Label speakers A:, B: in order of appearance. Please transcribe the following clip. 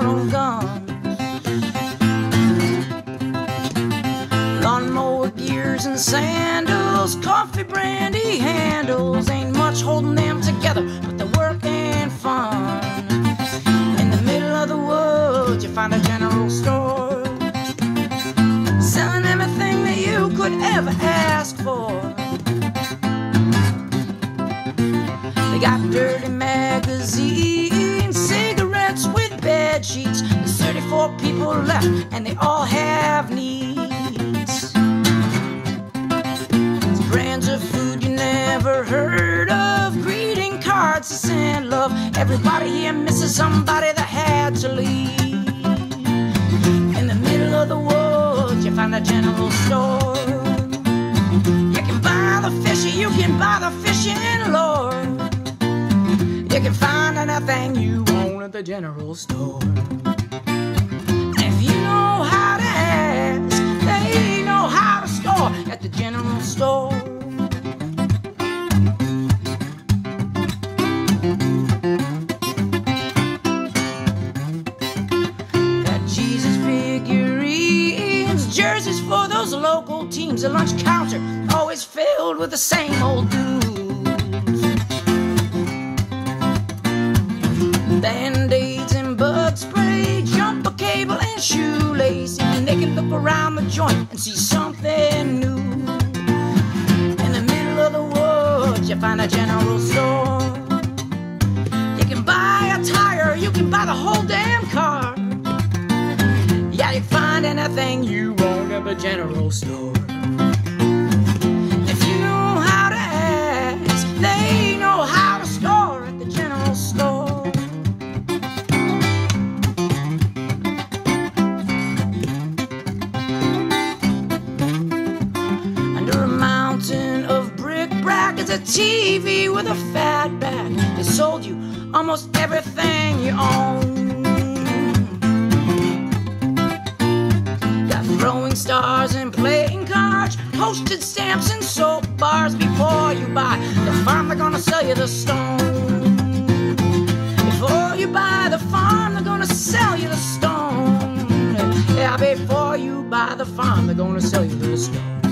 A: own guns. Lawnmower gears and sandals, coffee brandy handles. Ain't much holding them together but the work and fun. In the middle of the woods you find a general store, selling everything that you could ever ask for. They got dirty magazines, cigarettes with bed sheets. There's 34 people left and they all have needs. There's brands of food you never heard of, greeting cards to send love. Everybody here misses somebody that had to leave. In the middle of the woods you find a general store. You can buy the fish, you can buy the fishing lure. You can find anything you want at the general store. If you know how to ask, they know how to score at the general store. Got Jesus figurines, jerseys for those local teams. The lunch counter always filled with the same old dudes. Band-aids and bug spray, jumper cable and shoelace. And they can look around the joint and see something new. In the middle of the woods you find a general store. You can buy a tire, you can buy the whole damn car. Yeah, you can find anything you want at the general store. If you know how to ask, they know how to score at the general store. It's a TV with a fat back. They sold you almost everything you own. Got throwing stars and playing cards, postage stamps and soap bars. Before you buy the farm, they're gonna sell you the stone. Before you buy the farm, they're gonna sell you the stone. Yeah, before you buy the farm, they're gonna sell you the stone.